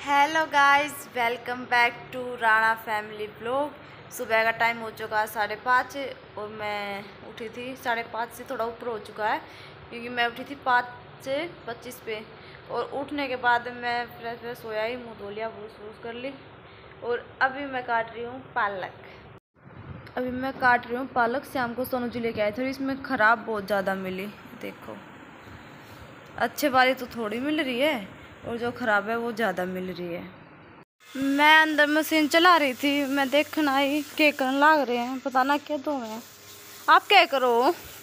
Hello guys, welcome back to Rana family blog. सुबह का time हो चुका है 5:30 और मैं उठी थी 5:30 से थोड़ा ऊपर हो चुका है क्योंकि मैं उठी थी 5:25 पे। और उठने के बाद मैं फ्रेश होया ही, मुँह धो लिया, ब्रश व्रश कर ली और अभी मैं काट रही हूँ पालक। शाम को सोनू जी लेके आए थे और इसमें ख़राब बहुत ज़्यादा मिली। देखो, अच्छे वाली तो थोड़ी मिल रही है और जो ख़राब है वो ज़्यादा मिल रही है। मैं अंदर मशीन चला रही थी, मैं देखना ही क्या करने लाग रहे हैं, पता ना क्या दो है। आप क्या करो?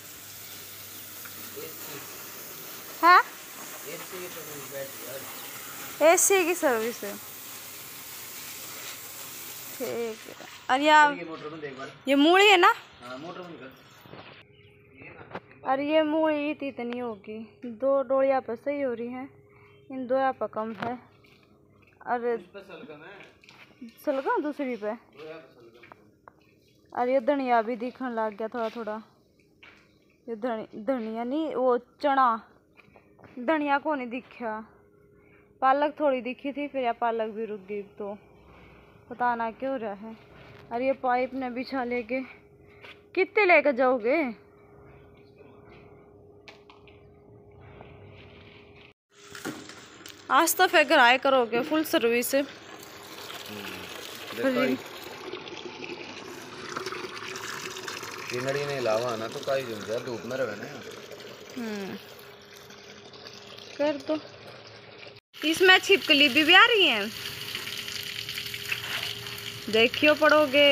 है एसी की सर्विस है, ठीक है। अरे यार ये मूड़ी है ना? अरे ये मूड़ी इतनी होगी, 2 डोरिया पर सही हो रही है, इन 2 यहाँ पर कम है। अरे सलगम दूसरी पे। अरे ये धनिया भी दिखने लग गया थोड़ा थोड़ा। ये धनिया नहीं, वो चना, धनिया को नहीं दिखा। पालक थोड़ी दिखी थी, फिर यह पालक भी रुक गई, तो पता ना क्यों हो रहा है। अरे ये पाइप ने बिछा लेके कितने लेकर जाओगे? आज तो फिर घर आए करोगे फुल सर्विस। नहीं लावा ना तो काई जुम गया, धूप में रहे ना। कर दो। इसमें छिपकली भी आ रही हैं, देखियो पड़ोगे।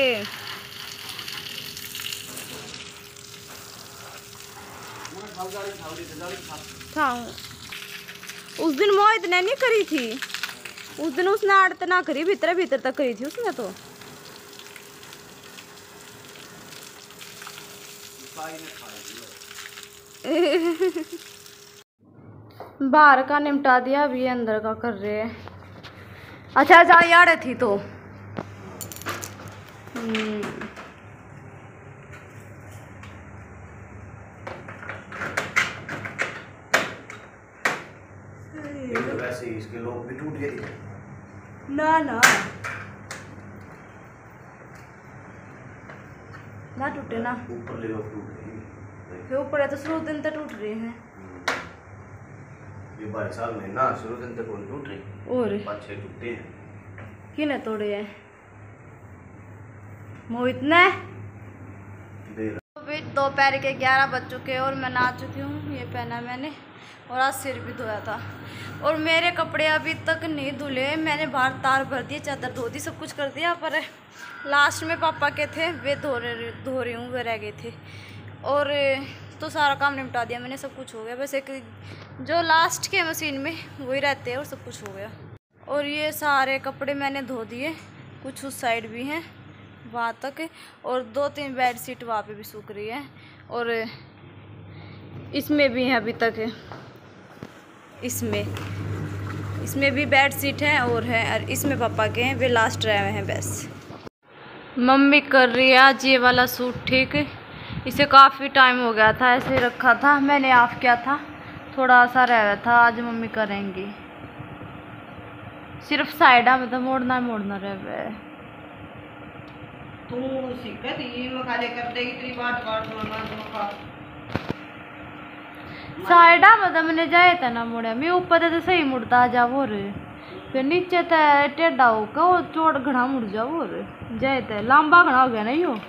उस दिन मोहित ने नहीं करी थी, उस दिन उसने आड़त ना करी, भीतर भीतर तक करी थी उसने तो। बाहर का निपटा दिया, अभी अंदर का कर रहे हैं। अच्छा जाली आड़े थी तो वैसे इसके लोग भी टूट गए ना ना ना टूटे ना, ऊपर ले टूट गई, ऊपर है तो शुरू दिन तक टूट रहे हैं। ये 22 साल में ना शुरू दिन तक कौन टूट रही, और 5-6 टूटे हैं। किने तोड़े हैं? मोहित ने। अभी दोपहर के 11 बज चुके और मैं नहा चुकी हूँ। ये पहना मैंने और आज सिर भी धोया था और मेरे कपड़े अभी तक नहीं धुले। मैंने बाहर तार भर दिए, चादर धो दी, सब कुछ कर दिया, पर लास्ट में पापा के थे वे धो रही हूँ, वे रह गए थे। और तो सारा काम निपटा दिया मैंने, सब कुछ हो गया। बस एक जो लास्ट के मशीन में वही रहते हैं और सब कुछ हो गया। और ये सारे कपड़े मैंने धो दिए, कुछ उस साइड भी हैं वहाँ तक, और 2-3 बेड शीट वहाँ पे भी सूख रही है, और इसमें भी है अभी तक। इसमें भी बेड शीट है और इसमें पापा के हैं, वे लास्ट रहे हुए हैं बस। मम्मी कर रही है आज ये वाला सूट ठीक। इसे काफ़ी टाइम हो गया था ऐसे रखा था, मैंने ऑफ किया था, थोड़ा सा रह गया था, आज मम्मी करेंगी। सिर्फ साइड में तो मोड़ना रह गया। साइडा मतलब मैंने जाए था ना मुड़े, मैं ऊपर तो सही मुड़ता आ जाओ रे, फिर नीचे तो टेढ़ा होगा वो चोट घना मुड़ जाओ रे, जाए तो लंबा घना हो गया ना यो।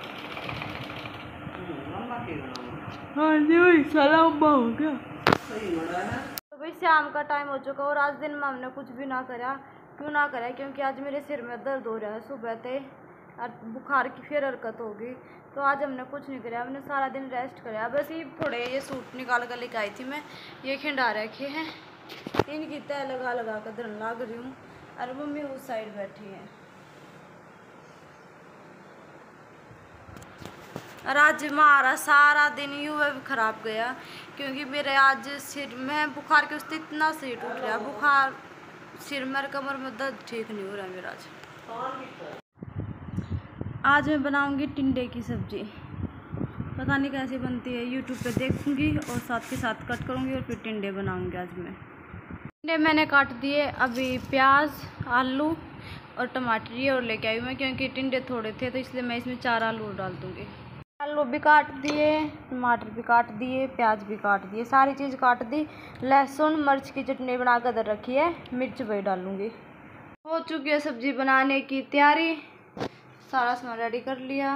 हाँ जी वही लंबा हो गया। तो भाई शाम का टाइम हो चुका और आज दिन में हमने कुछ भी ना करा। क्यों ना करा? क्योंकि आज मेरे सिर में दर्द हो रहा है सुबह से, और बुखार की फिर हरकत होगी, तो आज हमने कुछ नहीं करा, हमने सारा दिन रेस्ट करा। बस ये थोड़े ये सूट निकाल कर लेके आई थी मैं, ये खिंडा रखे हैं, इनकी तय लगा कर धरन लाग रही हूँ, और मम्मी उस साइड बैठी है। और आज हमारा सारा दिन यूँ भी खराब गया क्योंकि मेरे आज सिर में बुखार के उससे इतना सिर टूट रहा, बुखार सिर में, कमर में दर्द ठीक नहीं हो रहा मेरा। आज मैं बनाऊंगी टिंडे की सब्जी, पता नहीं कैसे बनती है, यूट्यूब पे देखूंगी और साथ के साथ कट करूंगी और फिर टिंडे बनाऊंगी आज मैं। टिंडे मैंने काट दिए, अभी प्याज, आलू और टमाटर ये और लेके आई हूँ मैं, क्योंकि टिंडे थोड़े थे तो इसलिए मैं इसमें 4 आलू और डाल दूँगी। आलू भी काट दिए, टमाटर भी काट दिए, प्याज भी काट दिए, सारी चीज़ काट दी। लहसुन मिर्च की चटनी बना कर इधर रखी है, मिर्च वही डालूँगी। हो चुकी है सब्जी बनाने की तैयारी, सारा सामान रेडी कर लिया।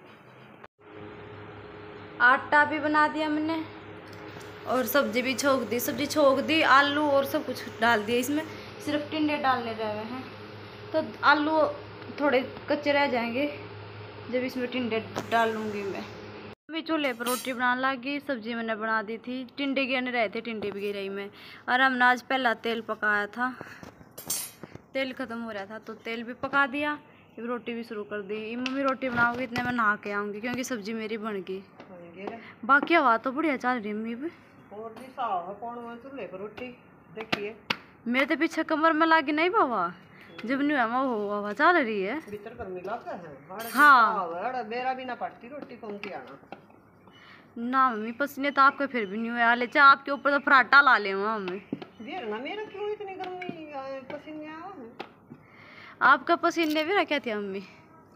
आटा भी बना दिया मैंने और सब्जी भी छोंक दी, सब्जी छोंक दी, आलू और सब कुछ डाल दिया। इसमें सिर्फ टिंडे डालने रह गए हैं, तो आलू थोड़े कच्चे रह जाएंगे जब इसमें टिंडे डालूंगी मैं। अभी चूल्हे पर रोटी बनाने लगी, सब्जी मैंने बना दी थी, टिंडे गिरने रहे थे, टिंडे भी गिर रही मैं। और हमने आज पहला तेल पकाया था, तेल ख़त्म हो रहा था तो तेल भी पका दिया, अब रोटी भी शुरू कर दी। मम्मी रोटी बनाओगी इतने मैं नहा के आऊँगी, क्योंकि सब्जी मेरी बन गई। बाकी हवा तो बढ़िया चल रही मम्मी भी। चूल्हे पर रोटी देखिए मेरे तो पीछे कमर में लागी नहीं बाबा, जब नहीं हुआ हवा चल रही है भीतर गर्मी लग है। हाँ मेरा भी ना पड़ती रोटी कौन सी आना ना मम्मी, पसीने तो आपके फिर भी नहीं हुए आले, चाहे आपके ऊपर तो फराटा ला ले मम्मी। ना मेरा क्यों इतनी गर्मी पसीने आपका पसीने भी रखे थे मम्मी।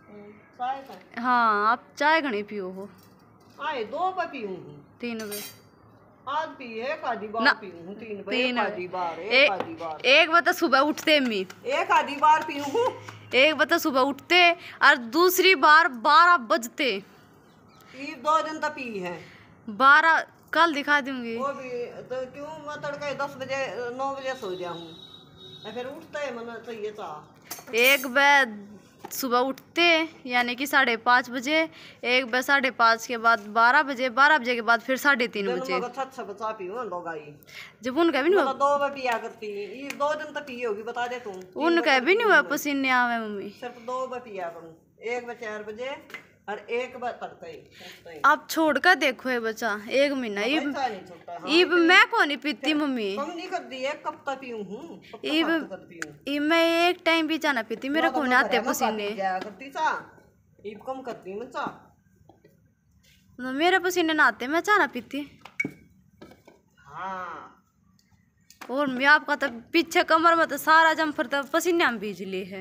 हाँ आप चाय घनी पियो हो। आए 2 पे पीऊँ 3 बजे आज पिए, एक आधी बार पीऊँ 3 बजे, एक आधी बार एक बता सुबह उठते मी, एक आधी बार पीऊँ, एक बता सुबह उठते और दूसरी बार 12 बजते। ये 2 दिन तक पी है 12, कल दिखा दूंगी वो भी तो क्यों मैं तड़के 10 बजे 9 बजे सो जाऊँ, फिर उठता है मन तो ये था। एक बजे सुबह उठते यानी कि 5:30 बजे, एक बजे 5:30 के बाद 12 बजे, 12 बजे के बाद फिर 3:30 बजे। जब उनका भी नहीं हुआ 2 बजे पिया करती, ये 2 दिन तक पी होगी बता दे तू। उनका भी नहीं हुआ पसीने आवे मम्मी, सिर्फ 2 बजे पिया करूँ, 1 बजे 4 बजे और 1 बजे तड़के। अब छोड़ कर देखो ये बच्चा 1 महीना इब मैं कौन नहीं पीती मम्मी, कम नहीं कर दी, एक कप तक पीऊँ हूँ इब मैं एक टाइम भी चाना पीती, मेरे को ना आते पसीने कम करती मेरे पसीने ना आते, मैं चाना पीती। हाँ और मैं आपका तो पीछे कमर में तो सारा जम्फर तो पसीने में बिजली है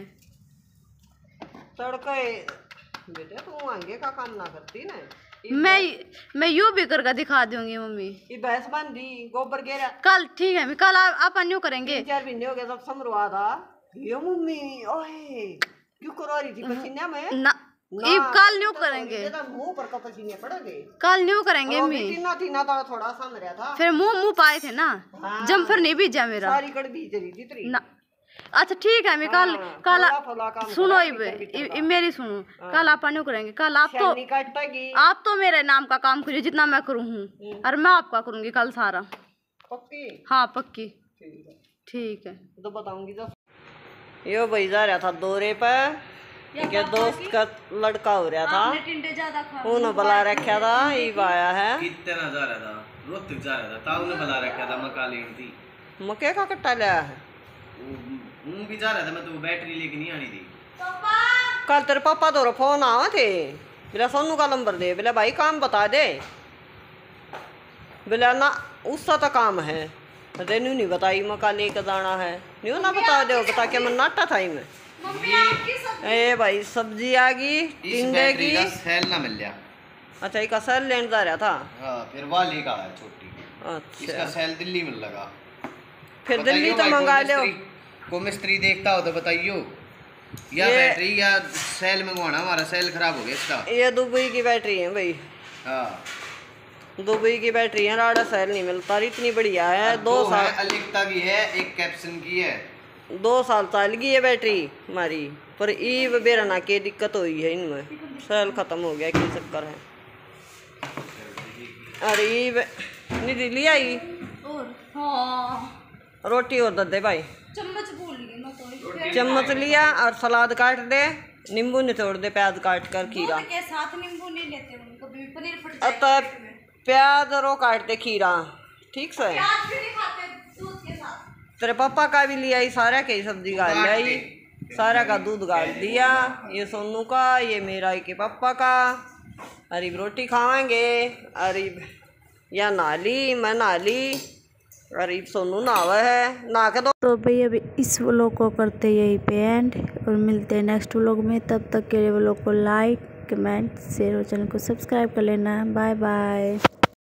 तड़के बेटे, तू आगे का काम ना करती ना। मैं यूं भी करके दिखा दूंगी मम्मी। ये भैंस बांधी गोबर गिरा कल, ठीक है कल आप यूं करेंगे। 4 महीने हो गए जब समरुआ था ये मम्मी, ओए क्यों करो रही थी पसीने में ना, कल न्यू करेंगे, मुंह पर का पसीने पड़ेंगे, कल न्यू करेंगे मम्मी। ना थोड़ा सा मरिया था, फिर मुंह पाए थे ना। हाँ। जम्फर नहीं बीजा मेरा, सारी कड़ बीज रही थी ना। अच्छा ठीक है मैं कल सुनो मेरी सुनो, कल आप न्यू करेंगे, कल आप तो मेरे नाम का काम करिए जितना मैं करूँ हूँ, और मैं आपका करूँगी कल सारा। पक्की? हाँ पक्की, ठीक है तो बताऊंगी। यो भाई जा रहा था दौरे पर, क्या दोस्त का लड़का हो रहा था, उन्होंने बुला रखा था, ये आया है। कितना जा रहा था, रोहतक जा रहा था, उन्होंने बुला रखा था, मक्का लेनी थी, मक्के का कट्टा लिया है, भी जा रहा था मैं, तो बैटरी लेके नहीं आनी थी। कल तेरे पापा तो फोन आवा थे, बोला सोनू का नंबर दे, बोला भाई काम बता दे, बोला ना उसका तो काम है, तेनू नहीं बताई मक्का लेकर जाना है, नहीं ना बता दो, बता के मैं नाटा था ही मैं। ए भाई सब्जी आ गई टिंडे की, सेल ना मिल गया। अच्छा एक सेल लेने जा रहा था। हाँ, फिर वाली का है छोटी। अच्छा इसका सेल दिल्ली में लगा, फिर दिल्ली तो मंगा लो, को मिस्त्री देखता हो तो बताइयो, या बैटरी या सेल मंगवाना, हमारा सेल खराब हो गया इसका। ये दुबई की बैटरी है भाई। हाँ दुबई की बैटरी है, राडा सेल नहीं मिलता, इतनी बढ़िया है। 2 साल अलिकता की है, एक कैप्सन की है, 2 साल चल गई है बैटरी हमारी, पर ईब बेरना की दिक्कत हुई है इनमें, सेल खत्म हो गया, की चक्कर है। अरे ईब निधि ले आई रोटी और दे भाई, चम्मच भूल गई मैं तो, चम्मच लिया और सलाद काट दे, नींबू निचोड़ दे, प्याज काट कर, खीरा के साथ नींबू नहीं लेते कभी, पनीर फट जाता है, प्याज रो काट दे, खीरा ठीक से, प्याज भी नहीं खाते दूध के साथ। तेरे पापा का भी लिया, सारा के सब्जी गाल लाई, सारा का दूध गाल दिया, ये सोनू का, ये मेरा के पापा का, अरीब रोटी खाएंगे, अरीब या नाली मैं नाली, अरे सोनू नहावा है, नहा के तो भाई अभी इस व्लॉग को करते यहीं पे एंड, और मिलते हैं नेक्स्ट व्लॉग में। तब तक के लिए व्लॉग को लाइक कमेंट शेयर और चैनल को सब्सक्राइब कर लेना। Bye bye.